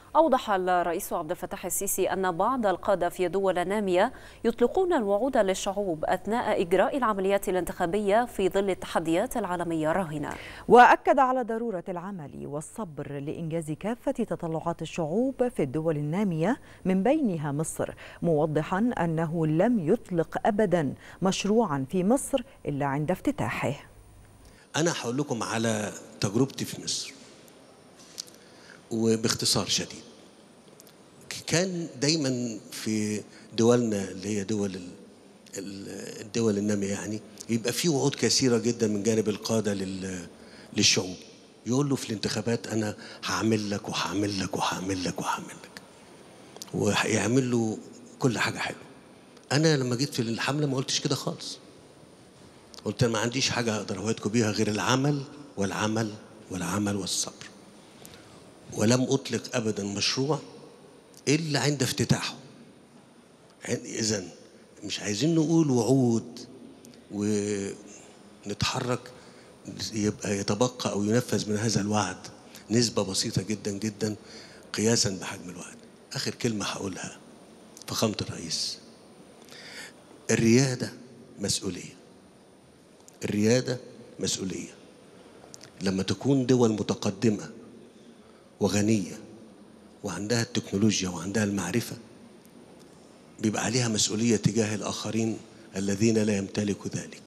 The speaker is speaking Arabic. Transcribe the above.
أوضح الرئيس عبد الفتاح السيسي أن بعض القادة في دول نامية يطلقون الوعود للشعوب أثناء إجراء العمليات الانتخابية في ظل التحديات العالمية الراهنة. وأكد على ضرورة العمل والصبر لإنجاز كافة تطلعات الشعوب في الدول النامية من بينها مصر، موضحا أنه لم يطلق أبدا مشروعا في مصر إلا عند افتتاحه. أنا هقول لكم على تجربتي في مصر وباختصار شديد. كان دايما في دولنا اللي هي الدول النامية يعني يبقى في وعود كثيرة جدا من جانب القادة للشعوب، يقول له في الانتخابات أنا هعمل لك وهعمل لك وهعمل لك وهعمل لك، ويعمل له كل حاجة حلوة. أنا لما جيت في الحملة ما قلتش كده خالص، قلت أنا ما عنديش حاجة أقدر أوعدكم بيها غير العمل والعمل والعمل والصبر، ولم أطلق أبدا مشروع إلا عند افتتاحه. إذن مش عايزين نقول وعود ونتحرك يبقى يتبقى أو ينفذ من هذا الوعد نسبة بسيطة جدا جدا قياسا بحجم الوعد. آخر كلمة هقولها فخامة الرئيس، الريادة مسؤولية. الريادة مسؤولية. لما تكون دول متقدمة وغنية وعندها التكنولوجيا وعندها المعرفة بيبقى عليها مسؤولية تجاه الآخرين الذين لا يمتلكوا ذلك.